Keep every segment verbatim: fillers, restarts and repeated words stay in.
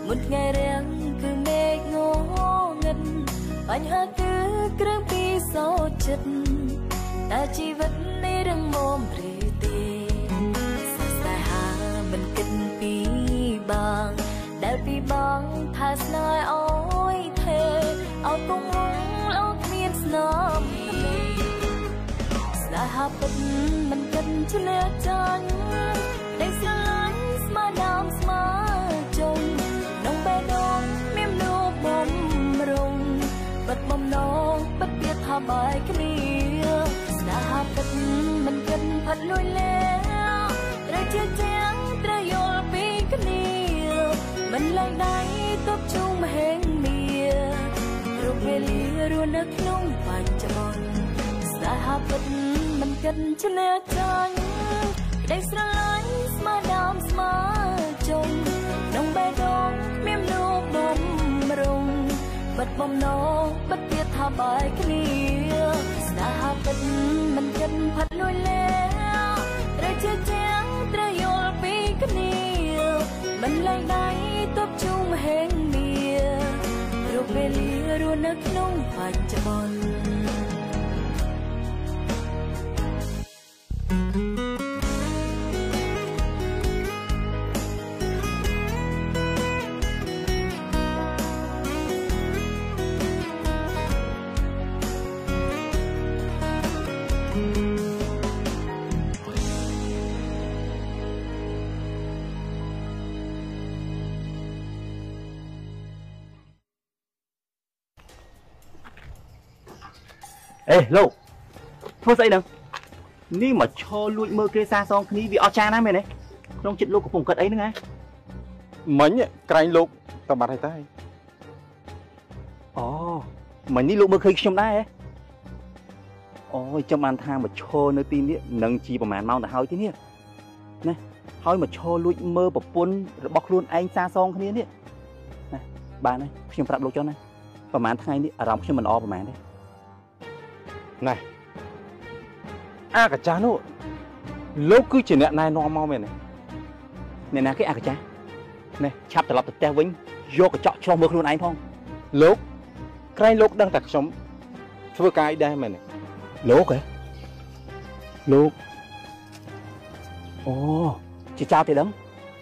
một ngày riêng cứ mê ngô ngân anh hát cứ krang pi so chất ta chỉ vẫn đi đang mồm rì tì sa sa ha mình kinh pi bang đã pi bang tha snai oi thề ao công hung ốc miên snom sa ha bật mình kinh cho lẽ chân để xa lánh mà đam mà trông nông bé đông miêm lưu bom rung bật bom nó bật biết tha bài cái nia sa ha bật mình kinh phật lôi lẽ rồi chia chén rồi yol pi cái nia mình lại đáy tập trung hẹn mía rồi về lia rồi nước nông vàng tròn sa ha bật mình kinh cho lẽ chân để xa lánh mà đam mà trông nông bé đông miêm lưu bom rung bật bom nó bật biết tha bài cái nia sa ha bật mình kinh phật lôi lẽ rồi chia chén rồi yol pi cái nia mình lại đáy tập trung hẹn mía rồi về lia rồi nước nông vàng tròn Ê, Lô, thôi dậy nè. Ní mà cho lụi mơ kê xa xong ní bị o cha ná mày này. Trong chuyện Lô của vùng cận ấy nữa nghe. Mánh ấy, cái Lô, tao bắt hay tay. Ồ, mà ní Lô mơ khơi trong đá ấy. Ôi, trong bàn thang mà cho nơi tin ấy, nâng chi bà màn mau đã hỏi thế nhé. Nè, hỏi mà cho lụi mơ bà buôn bọc luôn anh xa xong cái này. Nè, bà này,ខ្ញុំ ប្រាប់ លោក ចុះ ណា ប្រហែល ថ្ងៃ នេះ អារម្មណ៍ ខ្ញុំ មិន ល្អ ប្រហែល ទេ Này, a cả cha nó, lâu cứ chỉ nẹt này nó mau mày này. Nè nè cái a cả cha, này chắp từ lọt từ te vĩnh, vô cái chọ cho mưa luôn anh phong. Lúc, cái lúc đang tập sống, thưa cái đây mày này. Lúc hả? Lúc. Ồ, chị chào thì đấm.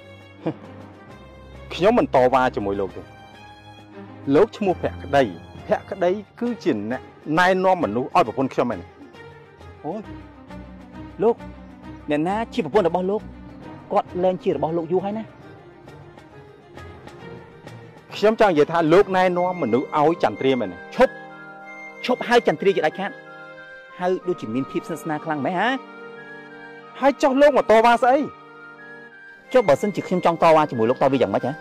Khi nhóm mình to va cho mỗi lúc rồi. Lúc chứ mua phẹt cái đây, phẹt cái đấy cứ chỉ nẹt. Này nó mà nó oi vào con kia mày này. Ôi, Lúc, nè ná chi vào con là bao lúc, quạt lên chi là bao lúc du hay nè. Khi em chàng vậy tha lúc này nó mà nó oi chặt tre mày này. Chốt, chốt hai chặt tre vậy đại khát, hai đôi chỉ miên phim sân sna khăng mấy hả? Hai trong lúc mà to ba sấy. Cho bờ sân chỉ xem trong to qua chỉ mùi lúc to bây giờ mấy chả?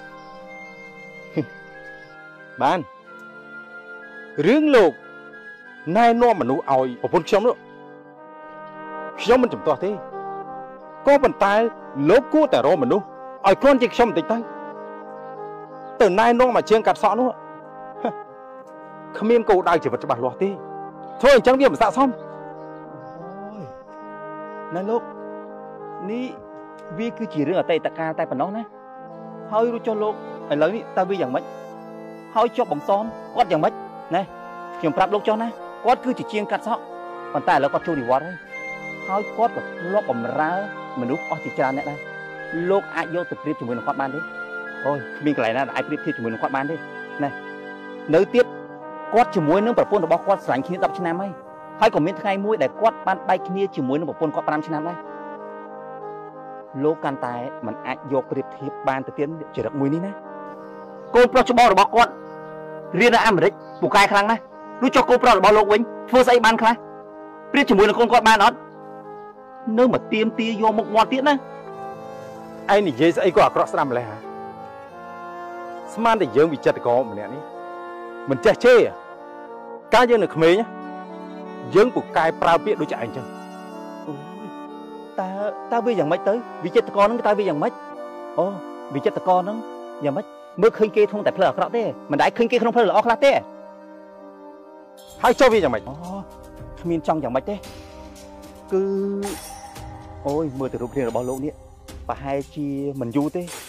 Bạn, riêng lúc này nó mà nó oi vào con kia nữa. Khi mình chụp to thế, có bàn tay lúc cũ tại rồi mà nó oi con chỉ xong tịch tay. Từ nay nó mà chiên cắt sọ nữa. Không em câu đại chỉ vật cho bạn loạt đi. Thôi chẳng biết mà dạ xong. Ôi, này lúc, ní vì cứ chỉ riêng ở tay ta ca tay phần nó nè. Hơi rồi cho lúc, ở lớn đi ta vì chẳng mấy. Hơi cho bằng xóm, quát chẳng mấy, nè,ខ្ញុំ ប្រាប់ លោក ចុះ ណា គាត់ គឺជា ជាង កាត់ សក់ ប៉ុន្តែ ឥឡូវ គាត់ ចូល និវត្តន៍ ហើយ ហើយ គាត់ ក៏ ធ្លាប់ បំរើ មនុស្ស អស់ ជា ច្រើន អ្នក ដែរ លោក អាច យក ទៅ ប្រៀប ជាមួយ នឹង គាត់ បាន ទេ អូយ គ្មាន កន្លែង ណា ដែល អាច ប្រៀប ធៀប ជាមួយ នឹង គាត់ បាន ទេ ណែ នៅ ទៀត គាត់ ជាមួយ នឹង ប្រពន្ធ របស់ គាត់ ស្រឡាញ់ គ្នា ដប់ ឆ្នាំ ហើយ ហើយ ក៏ មាន ថ្ងៃ មួយ ដែល គាត់ បាន បែក គ្នា ជាមួយ នឹង ប្រពន្ធ គាត់ ប្រាំ ឆ្នាំ ដែរ លោក កាន់ តែ មិន អាច យក ប្រៀប ធៀប បាន ទៅ ទៀត ចរិត មួយ នេះ ណា កូន ប្រុស ច្បង របស់ គាត់ រៀន នៅ អាមេរិក ពូកែ ខ្លាំង ណាស់ Lúc cho cô pro là bao lộcវិញ ធ្វើ ស្អី បាន ខ្លះ biết ជាមួយ នឹង កូន គាត់ បាន អត់ នៅ មក ទៀម ទា យក មុខ មាត់ ទៀត ណាឯង និយាយ ស្អី ក៏ អាក្រក់ ស្ដាប់ ម្លេះ ហ่า ស្មាន តែ យើង វិចិត្រ កោ ម្នាក់ នេះ មិន ចេះ ជេរ កាល យើង នៅ ក្មេង យើង ពូកែ ប្រើ ពាក្យ ដូច ឯង ចឹងអូយ តើ តើ វា យ៉ាង ម៉េច ទៅ វិចិត្រ កោ ហ្នឹង តើ វា យ៉ាង ម៉េច អូ វិចិត្រ កោ ហ្នឹង យ៉ាង ម៉េច មើល ឃើញ គេ ក្នុង តែ ផ្លូវ អាក្រក់ ទេ មិន ដែល ឃើញ គេ ក្នុង ផ្លូវ ល្អ ខ្លះ ទេហើយ ចុះ វា យ៉ាង ម៉េចអូ គ្មាន ចង់ យ៉ាង ម៉េច ទេ គឺ អូយ មើល ទៅ រូបរាង របស់ លោក នេះ ប្រហែល ជា មិន យូរ ទេ ច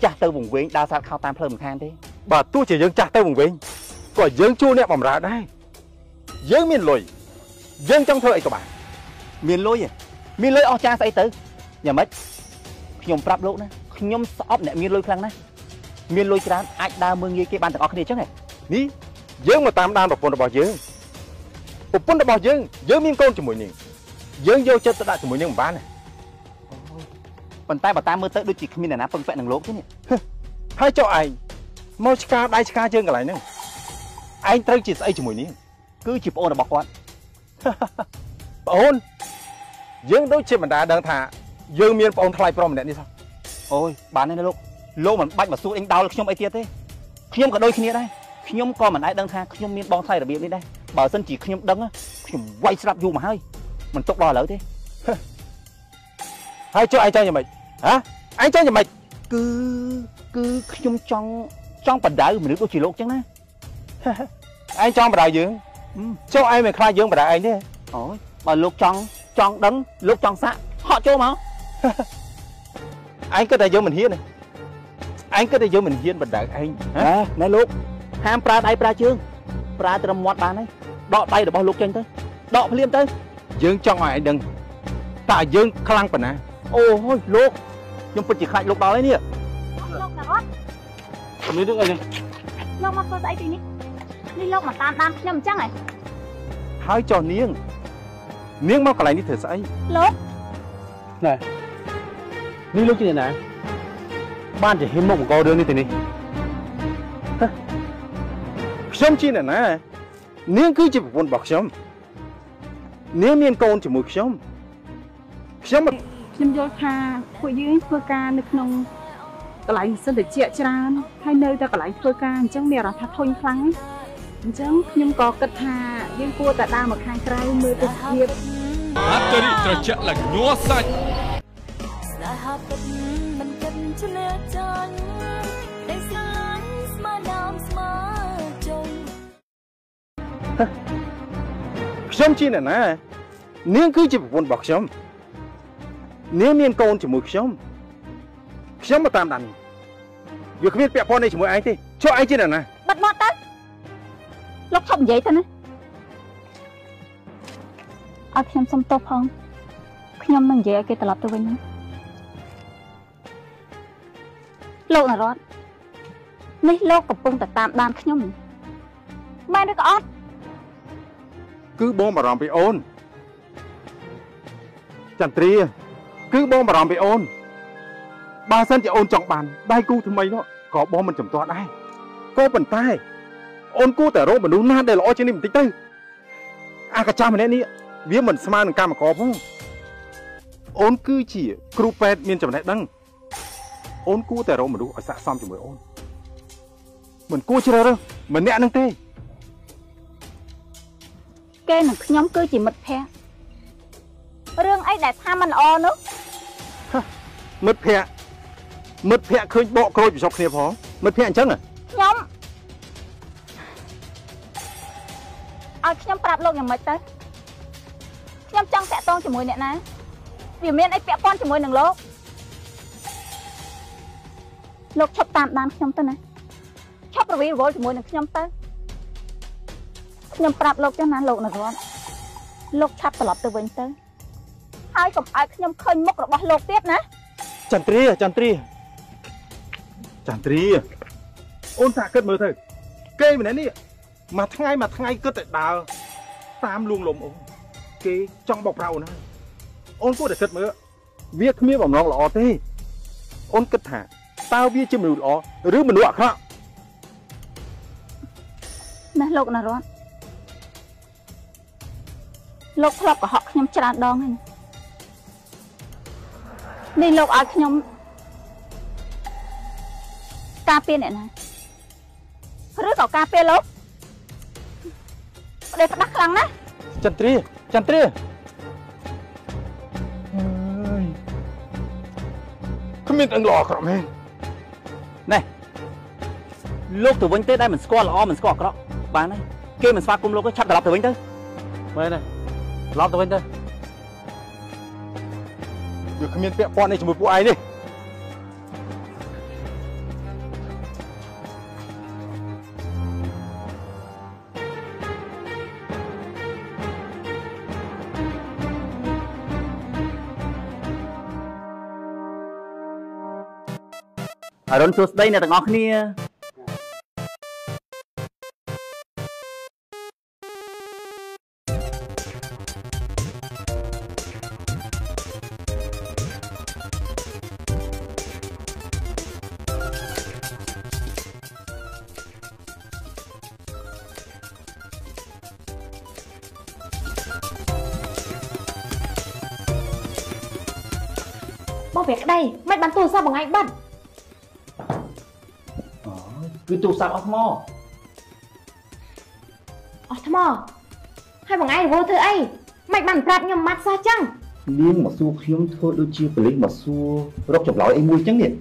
ចាស់ទៅវង្វេងដើរសាត់ខោតាមផ្លូវមិនខានទេបើទោះជាយើងចាស់ទៅវង្វេងក៏យើងជួអ្នកបំរើដែរយើងមានលុយយើងចង់ធ្វើអីក៏បានមានលុយមានលុយអស់ចាស្អីទៅយ៉ាងម៉េចខ្ញុំប្រាប់លោកណាខ្ញុំស្អប់អ្នកមានលុយខ្លាំងណាស់មានលុយច្រើនអាចដើរមើងងាយគេបានទាំងអស់គ្នាអញ្ចឹងហ៎នេះយើងមកតាមដានប្រពន្ធរបស់យើងប្រពន្ធរបស់យើងយើងមានកូនជាមួយនាងយើងយកចិត្តទៅដាក់ជាមួយនាងមិនបានទេប៉ុន្តែបើតាមមើលទៅដូចជាគ្មានអ្នកណាពឹងពាក់នឹងលោកទេនេះហើយចុះឯងមកឆ្កាដៃឆ្កាជើងកន្លែងហ្នឹងឯងត្រូវជាស្អីជាមួយនាងគឺជាប្អូនរបស់គាត់ប្អូនយើងដូចជាបណ្ដាដឹងថាយើងមានប្អូនថ្លៃប្រុសម្នាក់នេះសោះអូយបានទេលោកលោកមិនបាច់មកសួរអញដោលខ្ញុំអីទៀតទេខ្ញុំក៏ដូចគ្នាដែរខ្ញុំក៏មិនអាចដឹងថាខ្ញុំមានបងថ្លៃរបៀបនេះដែរបើមិនជាខ្ញុំដឹងខ្ញុំវាយស្រាប់យូរមកហើយមិនទុកដល់ឥឡូវទេហើយចុះឯងចង់យ៉ាងម៉េចហ៎ឯងចង់យ៉ាងម៉េចគឺគឺខ្ញុំចង់ចង់បដៅមនុស្សដូចជាលោកចឹងណាឯងចង់បដៅយើងចុះឯងមិនខ្លាចយើងបដៅឯងទេអូយបើលោកចង់ចង់ដឹងលោកចង់សាក់ហក់ចូលមកឯងគិតថាយើងមិនហ៊ានទេឯងគិតថាយើងមិនហ៊ានបដៅឯងហ៎ណែលោកហាមប្រើដៃប្រើជើងប្រើត្រឹមមាត់បានហើយដកដៃរបស់លោកចេញទៅដកភ្លាមទៅយើងចង់ឲ្យឯងដឹងតើយើងខ្លាំងប៉ុណ្ណាអូយលោកខ្ញុំពិតជាខ្លាចលោកដល់ហើយនេះលោកណារត់មានរឿងអីនេះលោកមកធ្វើស្អីទីនេះនេះលោកមកតាមដានខ្ញុំអញ្ចឹងហ៎ហើយចុះនាងនាងមកកន្លែងនេះធ្វើស្អីលោកណែនេះលោកជាអ្នកណាបានជាហ៊ានមកបង្ករឿងនេះទៅនេះខ្ញុំជាអ្នកណានាងគឺជាប្រពន្ធរបស់ខ្ញុំនាងមានកូនជាមួយខ្ញុំខ្ញុំខ្ញុំយល់ថាពួកយើងធ្វើការនៅក្នុងកន្លែងសិនតិចច្រើនហើយនៅតែកន្លែងធ្វើការអញ្ចឹងមានអារម្មណ៍ថាធុញខ្លាំងអញ្ចឹងខ្ញុំក៏គិតថាយើងគួរតែដើរមកខាងក្រៅមើលទេសភាពបាតេរីត្រជាក់ឡើងញ័រសាច់ស្នេហាពិតមិនគិតឈ្នះចាញ់តែស្រឡាញ់ស្មើដើមស្មើចុងខ្ញុំជាអ្នកណានាងគឺជាប្រពន្ធរបស់ខ្ញុំនាងមានកូនជាមួយខ្ញុំខ្ញុំមកតាមដាននេះវាគ្មានពាក់ព័ន្ធអីជាមួយឯងទេចុះឯងជាអ្នកណាបិទមាត់ទៅលោកឈប់និយាយទៅណាអត់ខ្ញុំសុំទោសផងខ្ញុំនឹងនិយាយឲ្យគេត្រឡប់ទៅវិញណាលោកនរតនេះលោកកំពុងតែតាមដានខ្ញុំមែនឬក៏អត់គឺបងបារម្ភពីអូនចន្ទ្រាគឺបងបារម្ភពីអូនបើសិនជាអូនចង់បានដៃគូថ្មីនោះក៏បងមិនចំទាស់ដែរក៏ប៉ុន្តែអូនគួរតែរកមនុស្សណាដែលល្អជាងនេះបន្តិចទៅអាកាចាស់ម្នាក់នេះវាមិនស្មើនឹងកម្មករផងអូនគឺជាគ្រូពេទ្យមានចំណេះដឹងអូនគួរតែរកមនុស្សឲ្យស័ក្តិសមជាមួយអូនមិនគួរជ្រើសរើសម្នាក់នឹងទេគេនឹងខ្ញុំគឺជាមិត្តភក្តិរឿងអីដែលថាមិនល្អនោះមិត្តភក្តិមិត្តភក្តិឃើញបកក្រូចប្រជុំគ្នាផងមិត្តភក្តិអញ្ចឹងខ្ញុំឲ្យខ្ញុំប្រាប់លោកយ៉ាងម៉េចទៅខ្ញុំចង់តាក់ទងជាមួយអ្នកណាវាមានអីពាក់ព័ន្ធជាមួយនឹងលោកលោកឈប់តាមដានខ្ញុំទៅណាឈប់រវីរវល់ជាមួយនឹងខ្ញុំទៅខ្ញុំប្រាប់លោកចឹងណាលោកនរតលោកឆាប់ត្រឡប់ទៅវិញទៅហើយកុំឲ្យខ្ញុំឃើញមុខរបស់លោកទៀតណាចន្ទ្រាចន្ទ្រាចន្ទ្រាអូនថាគិតមើលទៅគេម្នាក់នេះមួយថ្ងៃមួយថ្ងៃគិតតែដើរតាមលួងលំអូនគេចង់បោកប្រាអូនហើយអូនគួរតែគិតមើលវាគ្មានបំណងល្អទេអូនគិតថាតើវាជាមនុស្សល្អឬមនុស្សអាក្រក់ណាលោកនរតលោកធ្លាប់កុហកខ្ញុំច្រើនដងហើយនេះលោកឲ្យខ្ញុំការពារអ្នកណាឬក៏ការពារលោកប្តីផ្ដាស់ខ្លាំងណាស់ចន្ទ្រាចន្ទ្រាអើយគ្មានអង្គល្អអាក្រក់មែនណែលោកទៅវិញទៅដែលមិនស្គាល់ល្អមិនស្គាល់អាក្រក់បានហើយគេមិនស្វាគមន៍លោកទេឆាប់ត្រឡប់ទៅវិញទៅមែនទេត្រឡប់ទៅវិញទៅវាគ្មានពាក់ព័ន្ធនេះជាមួយពួកឯងនេះអរុនសួស្តីអ្នកទាំងអស់គ្នាบอกเพียกได้ไม่บันตูซาบังไงบันគឺទូរស័ព្ទអស់ថ្មអស់ថ្មហើយបងឯងរវល់ធ្វើអីមិនបានប្រាប់ខ្ញុំម៉ាត់សោះចឹងនាងមកសួរខ្ញុំធ្វើដូចជាប៉ូលីសមកសួររកចម្លើយអីមួយចឹងនេះ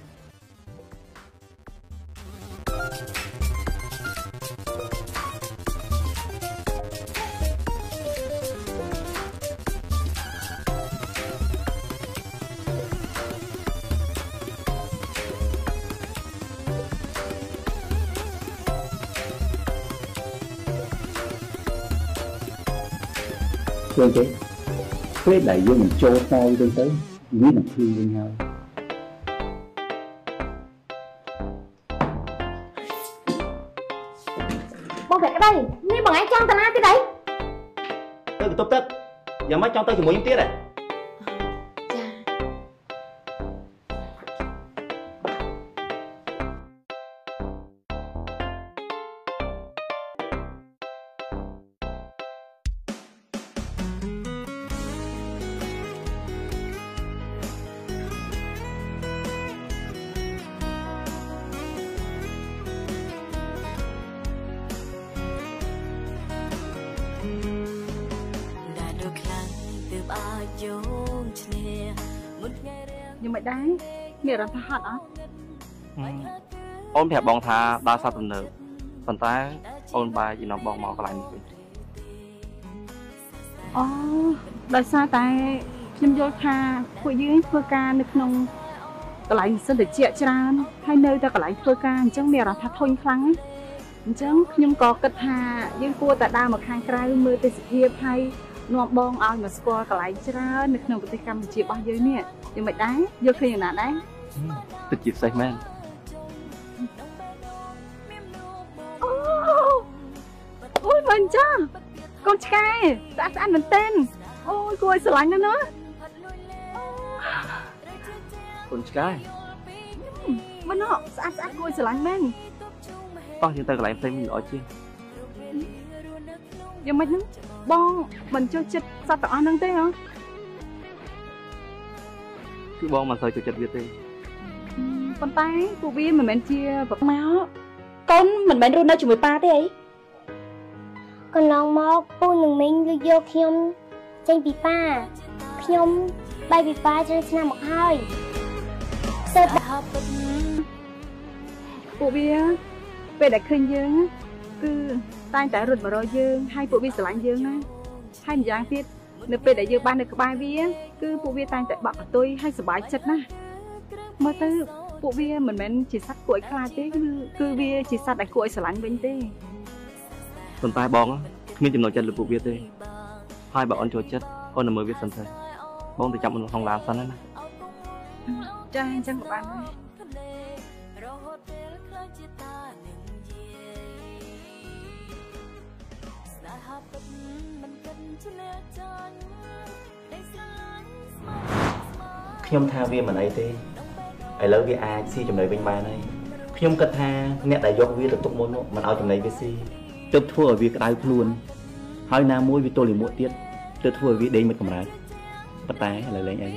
ឃើញទេពេលដែលយើងមិនចូលខ្មោចវិញទៅវានឹងឃើញវិញហើយបងប្រាប់ក្តីនេះបងឯងចង់ទៅណាទៀតអីទៅបន្ទប់ទឹកយ៉ាងម៉េចចង់ទៅជាមួយខ្ញុំទៀតហ៎ nhưng mà đấy miệng làm thật hot á ôn đẹp bong tha đa sao tuần nữa tuần ta ôn bài gì nó bong màu cái này ồ đợi sao tại nhưng vô tha của dưới phơi ca nước nông cái này xin được chẹt tràn hay nơi ta cái này phơi ca chẳng miệng làm thật thôi khăng chẳng nhưng có cất hà nhưng cua tại đa mà khai cài mưa tới sự hiệp hay nọ bong ao mà score cái này tràn nước nông cái cam chịu bao nhiêu nè nhưng mà đấy vô khi nào đấy tôi chịu say men ôi mình cha con trai đã ăn mình tên ôi cô ơi sợ lạnh nữa nữa con trai mình họ ăn ăn cô ơi sợ lạnh men con hiện tại cái này thấy mình nói chứ nhưng mà bong mình cho chết sao tao ăn thế hả cứ bong mà sao cho chết việt đi con tay cô viên mình men chia vật máu con mình men luôn đâu chừng mười ba thế ấy con lòng mọc cô đừng mình lưu vô khiêm tranh bị ba khiêm bay bị ba cho nên một hơi sợ cô viên về đại khơi dương cứ tay tại rụt mà rồi dương hai phụ viên sờ lạnh dương á hai mình giang tiết nếu về đại dương ban được bài vía cứ phụ viên tay tại bọc tôi hay sờ bãi chật na mà tư phụ viên mình men chỉ sát cuội khai thế cứ cứ viên chỉ sát đại cuội sờ lạnh bên tê tuần tai bong á miếng chừng nồi chân được phụ việt đi hai bảo ôn cho chết ôn là mới biết sân thôi bong thì chậm mình không làm sân đấy nè trang trang của bạn ខ្ញុំថាវាមិនអីទេឥឡូវវាអាចស៊ីចំណីវិញបានហើយខ្ញុំគិតថាអ្នកដែលយកវាទៅទុកមុននោះមិនឲ្យចំណីវាស៊ីទើបធ្វើឲ្យវាក្តៅខ្លួនហើយណាមួយវាទល់លាមកទៀតទើបធ្វើឲ្យវាដេញមិនកម្រើកប៉ុន្តែឥឡូវលេងអី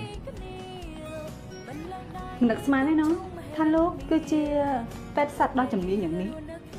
នឹកស្មានទេណោះថាលោកគឺជាពេទ្យសត្វដ៏ជំនាញយ៉ាងនេះ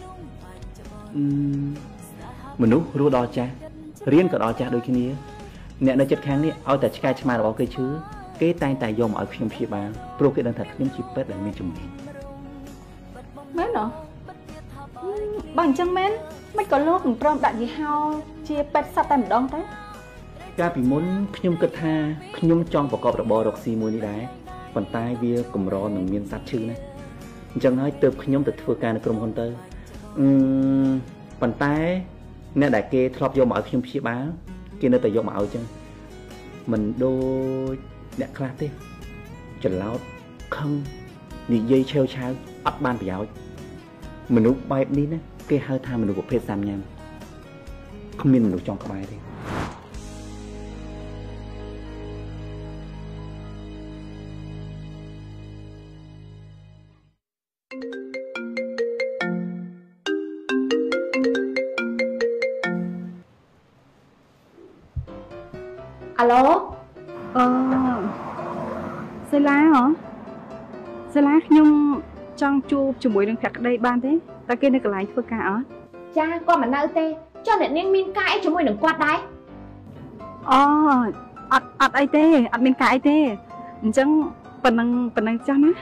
មនុស្សរស់ដល់ចាស់រៀនក៏ដល់ចាស់ដូចគ្នាអ្នកនៅចិត្តខាងនេះឲ្យតែឆ្កែឆ្មារបស់គេឈឺគេតែងតែយកមកឲ្យខ្ញុំព្យាបាលព្រោះគេដឹងថាខ្ញុំជាពេទ្យដែលមានជំនាញមែនហ៎បើអញ្ចឹងមែនមិនក៏លោកមិនព្រមដាក់យីហោជាពេទ្យសត្វតែម្ដងទេកាលពីមុនខ្ញុំគិតថាខ្ញុំចង់ប្រកបរបររកស៊ីមួយនេះដែរប៉ុន្តែវាកម្រនឹងមានសត្វឈឺណាអញ្ចឹងហើយទើបខ្ញុំទៅធ្វើការនៅក្រុមហ៊ុនទៅអឺប៉ុន្តែអ្នកដែលគេធ្លាប់យកមកឲ្យខ្ញុំព្យាបាលគេនៅតែយកមកឲ្យអញ្ចឹងមិនដូចអ្នកខ្លះទេច្រឡោតខឹងនិយាយឆេវឆាវអត់បានប្រយោជន៍មនុស្សបែបនេះណាគេហៅថាមនុស្សប្រភេទសាមញ៉ាំគ្មានមនុស្សចង់ក្បែរទេអាឡូអឺសេឡាហ៎សេឡាខ្ញុំចង់ជួបជាមួយនឹងភក្តីបានទេតែគេនៅកន្លែងធ្វើការអត់ចាគាត់មិននៅទេចុះអ្នកនាងមានការអីជាមួយនឹងគាត់ដែរអូអត់អត់អីទេអត់មានការអីទេអញ្ចឹងប៉ុណ្ណឹងប៉ុណ្ណឹងចាស់ណា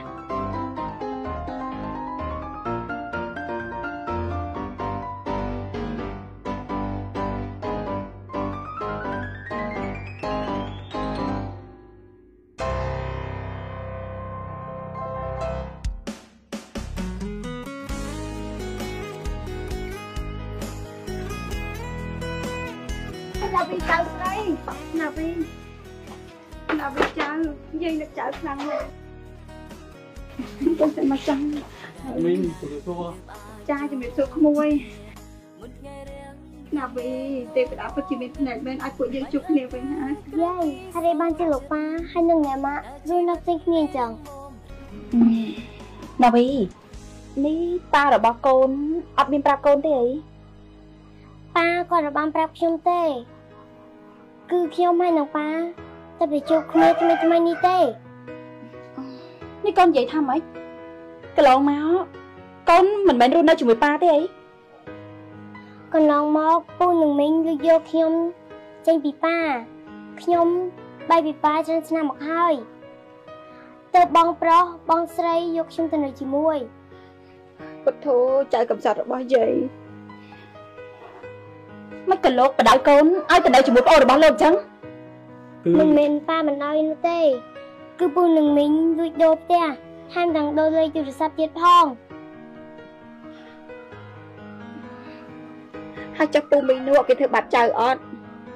ណាវីចៅស្រីណាវីណាវីចៅយាយនឹកចៅខ្លាំងណាស់ទៅតែមកចាំមីងជំរាបសួរចាជំរាបសួរក្មួយណាវីទេវតាពិតជាមានភ្នែកមែនឲ្យពួកយើងជួបគ្នាវិញហើយយាយហើយបានជាលោកប៉ាហើយនឹងអ្នកម៉ាក់រស់នៅផ្សេងគ្នាអញ្ចឹងណាវីនេះប៉ារបស់កូនអត់មានប្រាប់កូនទេអីប៉ាគាត់បានប្រាប់ខ្ញុំទេគឺខ្ញុំហើយនឹងប៉ាតែទៅជួបគ្នាថ្មីថ្មីនេះទេនេះកូននិយាយថាម៉េចកន្លងមកកូនមិនមែនរស់នៅជាមួយប៉ាទេអីកន្លងមកពូនឹងមីងលួចយកខ្ញុំចេញពីប៉ាខ្ញុំបែកពីប៉ាច្រើនឆ្នាំមកហើយទៅបងប្រុសបងស្រីយកខ្ញុំទៅនៅជាមួយពុទ្ធោចៅកំសត់របស់យាយមិនក៏លោកបដៅកូនឲ្យទៅនៅជាមួយប្អូនរបស់លោកអញ្ចឹងមិនមែនប៉ាមិនឲ្យនោះទេគឺពូនឹងមីងលួចដូរផ្ទះថែមទាំងដូរលេខទូរស័ព្ទទៀតផងហើយចុះពូមីងនោះគេធ្វើបាត់ចៅអត់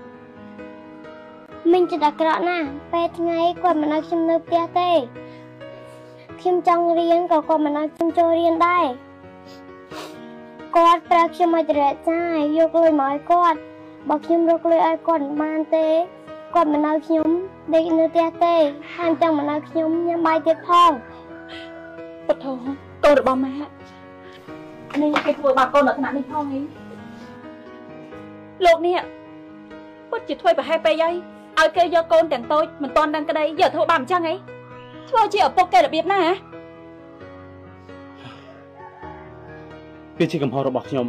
មីងចិត្តអាក្រក់ណាស់ពេលថ្ងៃគាត់មិនឲ្យខ្ញុំនៅផ្ទះទេខ្ញុំចង់រៀនក៏គាត់មិនឲ្យខ្ញុំចូលរៀនដែរគាត់ប្រើខ្ញុំឲ្យត្រេកចាយយកលុយមកឲ្យគាត់បើខ្ញុំរកលុយឲ្យគាត់មិនបានទេគាត់មិនឲ្យខ្ញុំដេកនៅផ្ទះទេហើយចង់មិនឲ្យខ្ញុំញ៉ាំបាយទៀតផងពុទ្ធោកូនរបស់ម៉ាក់នេះគេធ្វើបាបកូននៅថ្នាក់នេះផងនេះលោកនេះពុតជាធ្វើប្រហែលពេកហើយឲ្យគេយកកូនទាំងតូចមិនតាន់ដឹងក្តីយកធ្វើបាបអញ្ចឹងហីធ្វើជាឪពុកគេរបៀបណាហ៎វាជាកំហុសរបស់ខ្ញុំ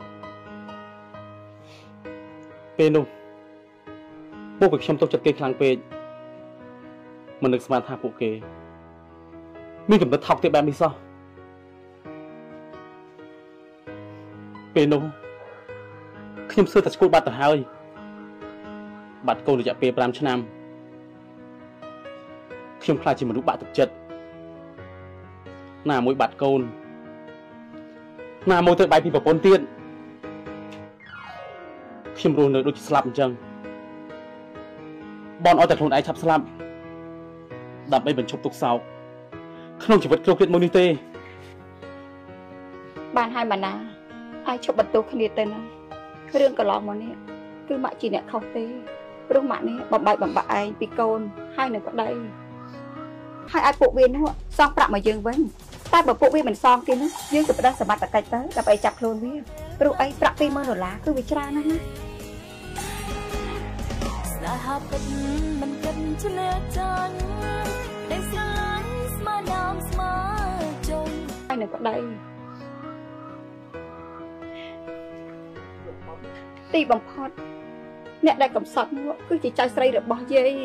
ពេលនោះពួកខ្ញុំទុកចិត្តគេខ្លាំងពេកមិននឹកស្មានថាពួកគេមានកំណត់ថោកទេបែបនេះសោះពេលនោះខ្ញុំសួរតែស្គាល់បាត់ទៅហើយបាត់កូនរយៈពេលប្រាំឆ្នាំខ្ញុំខ្លាចជាមនុស្សបាក់ទឹកចិត្តណាមួយបាត់កូនណាមួយទៅបែកពីប្រពន្ធទៀតខ្ញុំរស់នៅដូចស្លាប់អញ្ចឹងបនឲ្យតែខ្លួនឯងឆាប់ស្លាប់ដើម្បីបញ្ឈប់ទុក្ខសោកក្នុងជីវិតគ្រូគ្រិតមួយនេះទេបានហើយម៉ាណាហើយឈប់បន្ទោសគ្នាទៅណារឿងកន្លងមកនេះគឺម៉ាក់ជាអ្នកខុសទេព្រោះម៉ាក់នេះបំបាយបំបាក់ឯងពីកូនហើយនៅប្តីហើយឲ្យពួកវានោះសងប្រាក់មកយើងវិញតែបើពួកវាមិនសងគេនោះយើងទៅផ្ដល់សមត្ថកិច្ចទៅដើម្បីចាប់ខ្លួនវាព្រោះអីប្រាក់ពីរម៉ឺនដុល្លារគឺវាច្រើនណាស់ណាស្នេហាពិតមិនគិតឆ្លៀតចាញ់ដែលស្រឡាញ់ស្មើដើមស្មើចុងហើយនៅប្តីទីបំផុតអ្នកដែលកំសត់នោះគឺជាចៅស្រីរបស់យាយ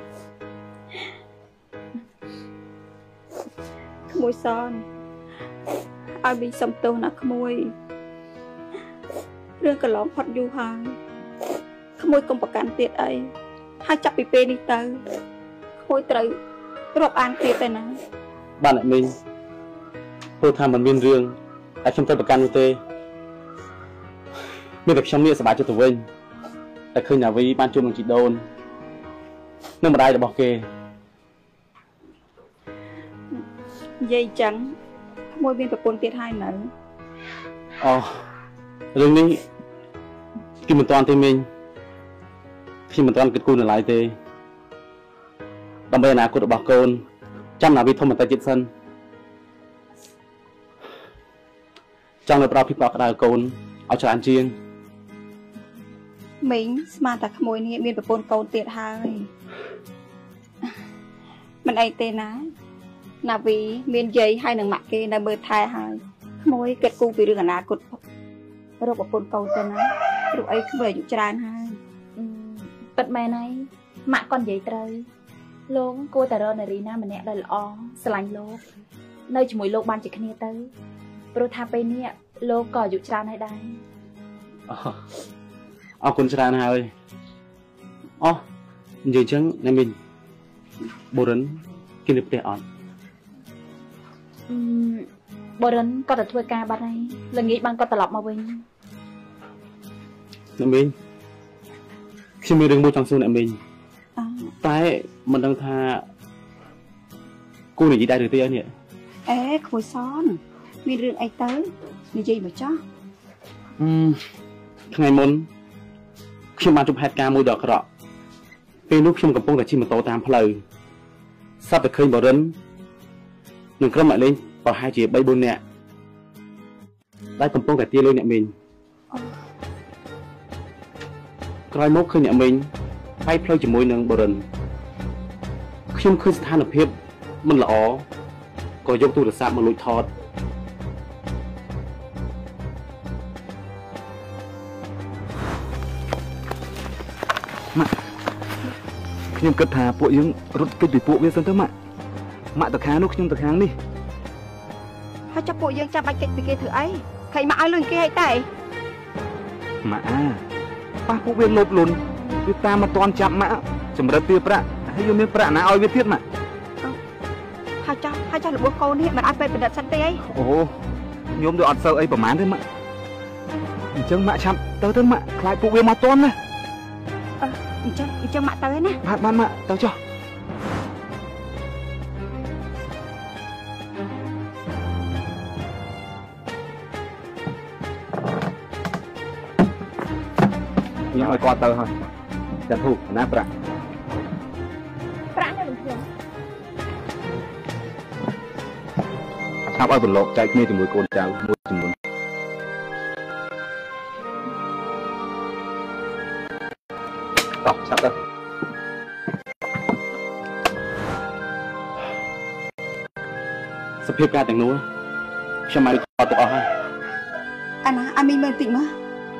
ក្មួយសនឲ្យមីងសំទោសណាក្មួយរឿងកន្លងផុតយូរហើយក្មួយកុំប្រកាន់ទៀតអីហើយចាប់ពីពេលនេះទៅក្មួយត្រូវរាប់អានទៀតទៅណាបានអ្នកមីងព្រោះថាមិនមានរឿងតែខ្ញុំត្រូវប្រកាន់នោះទេមានតែខ្ញុំនេះសប្បាយចិត្តទៅវិញតែឃើញណាវីបានជួបនឹងជីដូននិងម្ដាយរបស់គេ dây trắng môi bên tập tiết hai nữa Ồ Rừng ní Khi mình toàn thì mình Khi mình toàn kết côn lại thì Đồng bây nào cô được bảo côn Chăm nào bị thông mình ta chết sân Trong lời bảo phí bảo đào côn Ở cho ăn chiên Mình mà ta môi ní bên tập côn tiết hai Mình ấy tên á Nào vì miền dây hai nâng mặt kia đang bơ thai hai Môi kết côn vì rừng à cột Rồi tập côn tên á Rồi ấy không phải dụ tràn hai Bật mẹ này Mạ con dây trời Lúc cô ta rơ này rí na mà nẹ đời lõ Sành lúc Nơi chỉ mùi lúc ban chỉ khăn nhé tới Rồi thà bên nè Lúc có dụ tràn hay đây Ồ con tràn hai ơi Ồ Như chẳng nè mình Bố rấn Kinh lực tệ ổn Bố rấn có thể thua ca bà này Lần nghĩ bằng có tà lọc mà bình Nè mình Khi mình đừng mua trong xương nè mình Tại mình đang tha Cô này gì đại được tiền nhỉ Ê khối son Mình rừng ấy tới Mình gì mà cho Ừm Ngày môn Khi mà chụp hạt ca mùi đọc rõពេលនោះខ្ញុំកំពុងតែជិះម៉ូតូតាមផ្លូវសត្វតែឃើញបរិននឹងក្រុមអ្នកលេងប្រហែលជាបីបួននាក់ដែលកំពុងតែទាលុយអ្នកមីងក្រោយមកឃើញអ្នកមីងបែកផ្លូវជាមួយនឹងបរិនខ្ញុំឃើញស្ថានភាពមិនល្អក៏យកទូរស័ព្ទមកលួចថតខ្ញុំគិតថាពួកយើងរត់គេចពីពួកវាសិនទៅម៉ាក់ម៉ាក់តខាងនោះខ្ញុំតខាងនេះហើយចាប់ពួកយើងចាប់បាច់គេចពីគេធ្វើអីឃើញម៉ាក់ឲ្យលុយគេឲ្យតែម៉ាក់អាប៉ះពួកវាលោភលន់វាតាមមកតន់ចាប់ម៉ាក់ចម្រិតទាប្រាក់ហើយយើងមានប្រាក់ណាឲ្យវាទៀតម៉ាក់ហើយចោះហើយចោះរបស់កូននេះមិនឲ្យពេទ្យបណ្ឌិតសិនទេអីអូខ្ញុំទៅអត់សូវអីប្រហែលទេម៉ាក់អញ្ចឹងម៉ាក់ឆាប់ទៅទៅម៉ាក់ខ្លាចពួកវាមកតន់ណាអញ្ចឹងអញ្ចឹងម៉ាក់ទៅហើយណាបាទបាទម៉ាក់ទៅចុះខ្ញុំឲ្យគាត់ទៅហើយចាធូបណាប្រាក់ប្រាក់នៅក្នុងខ្ញុំឆាប់ឲ្យប្រឡូកចែកគ្នាជាមួយកូនចៅមួយចំនួនតោះឆាប់ទៅសភាពការទាំងនោះខ្ញុំឲ្យគាត់ទៅអស់ហើយអាណាអាមីមើលតិចមើល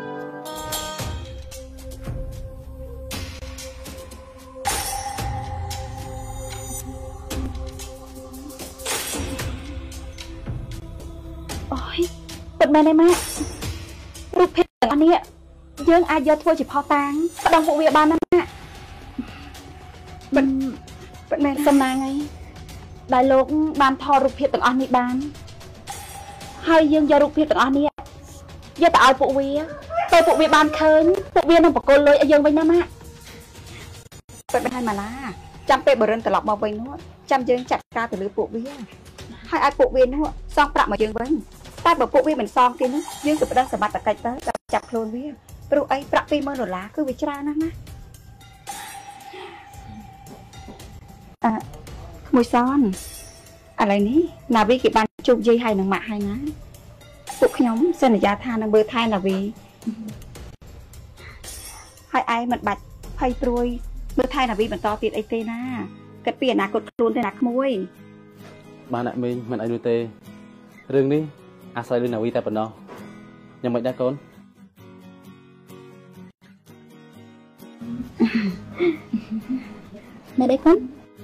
ពិតមែនទេម៉ាក់រូបភាពទាំងអស់នេះយើងអាចយកធ្វើជាផុសតាងផ្ដងពួកវាបានណាម៉ាក់មិនពិតមែនសំណាងអីដែលលោកបានថតរូបភាពទាំងអស់នេះបានហើយយើងយករូបភាពទាំងអស់នេះយកទៅឲ្យពួកវាទៅពួកវាបានឃើញពួកវានឹងបកគលលុយឲ្យយើងវិញណាម៉ាក់ពិតមែនហើយម៉ាឡាចាំពេលបរិនត្រឡប់មកវិញនោះចាំយើងចាត់ការទៅលើពួកវាហើយឲ្យពួកវានោះសងប្រាក់មកយើងវិញតែបើពួកវាមិនសងគេនោះយើងទៅផ្ដល់សមត្ថកិច្ចទៅចាប់ខ្លួនវាព្រោះអីប្រាក់ពីរម៉ឺនដុល្លារគឺវាច្រើនណាស់ណាអឺក្មួយសនឥឡូវនេះណាវីគេបានជួបយាយហើយនឹងម៉ាក់ហើយណាពួកខ្ញុំសន្យាថានឹងមើលថែណាវីហើយឯងមិនបាច់ភ័យព្រួយមើលថែណាវីបន្តទៀតអីទេណាគិតពីអនាគតខ្លួនទេណាក្មួយបានអ្នកមីងមិនអីនោះទេរឿងនេះអាស្រ័យលើណាវីតែប៉ុណ្ណោះយ៉ាងម៉េចដែរកូនមែនទេកូន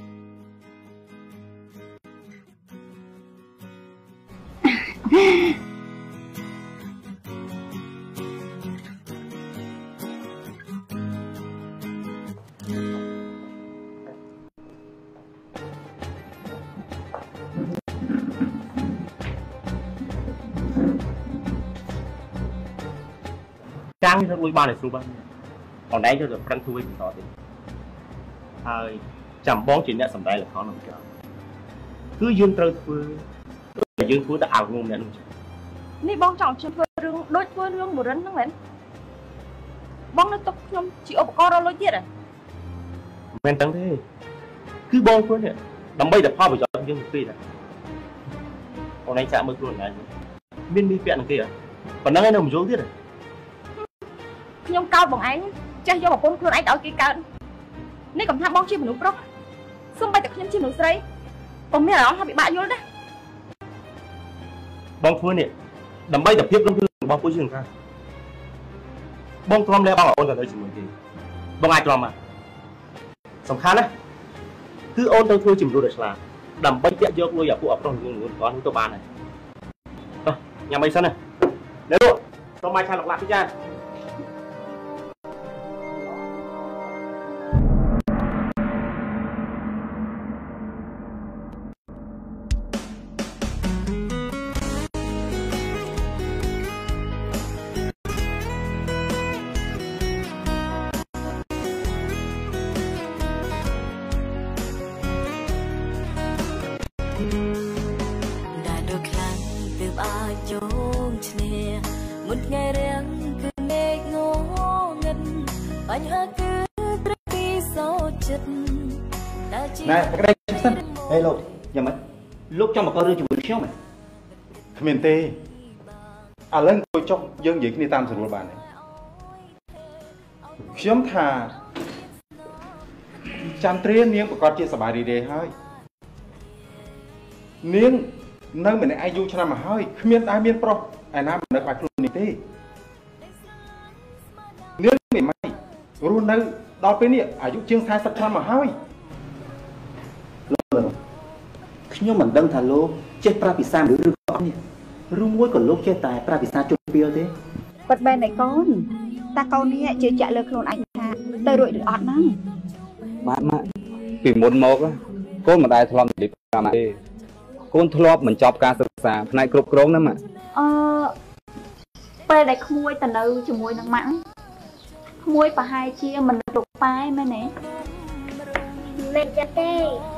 ចាំទៅលួយបានឲ្យស្រួលបានបងឯងទៅប្រឹងធ្វើបន្តទៀតហើយចាំបងជាអ្នកសម្ដែងល្ខោននឹងក្រោយ cứ dương trời vừa dương vừa đã ảo ngôn nè ní bong trọng chưa vừa rương đôi vừa rương một rắn nó vậy bong nó tóc nhom chỉ ốp co đâu lối chết à men trắng thế cứ bong vừa nè đâm bay đập hoa vào gió dương phi nè còn anh chạm mực luôn này miên mi vẹn kia còn đang nó một dấu tiết à nhom cao bằng anh chắc do một conខ្លួនanh ở kia cao ní còn tham bong chim một nụ pro xung bay tập nhom chim nụ sấy còn mấy là nó bị bại vô đấy bong vừa nè đâm bay đập tiếp lắm thương bong cuối dương ra bong trom leo bong ở ôn rồi đấy chỉ một gì bong ai trom à sòng khá đấy cứ ôn tao thôi chìm rồi được là đầm bay chạy vô lui ở phụ ấp trong nguồn con tôi bàn này rồi nhà mày sân này đấy luôn tao mai sang lọc lạc cái cha một ngày riêng cứ mê ngô ngân anh hát cứ đi sau chất này cái đây chắc sân đây lột giờ mấy lúc cho một con rơi chụp xíu mày miền tây à lên tôi cho dân dịch đi tam sườn bàn này khiếm thà chăn trien niếng của con chia sẻ bài đi đề hơi niếng nơi mình ai du cho nam mà hơi miền ai miền pro ai nam nơi bài luôn này tê niếng mình mày luôn nơi đó bên này ai du chương sai sắp nam mà hơi nhưng mình đang thà lô chết pra pisa được được không nhỉ rung mũi còn lô chết tài pra pisa chụp piêu thế bật bên này con ta con đi chưa chạy lên luôn anh ha tôi đuổi được ọt năng bạn mà vì muốn một á cô mà đại thòng đi làm mà cô thọp mình chọc caศึกษา ផ្នែកគ្រប់គ្រង ហ្នឹងអឺ ពេលដែលក្មួយទៅនៅជាមួយនឹងម៉ាក់ក្មួយប្រហែលជាមិនទុកប៉ែមែនទេមិនចាទេ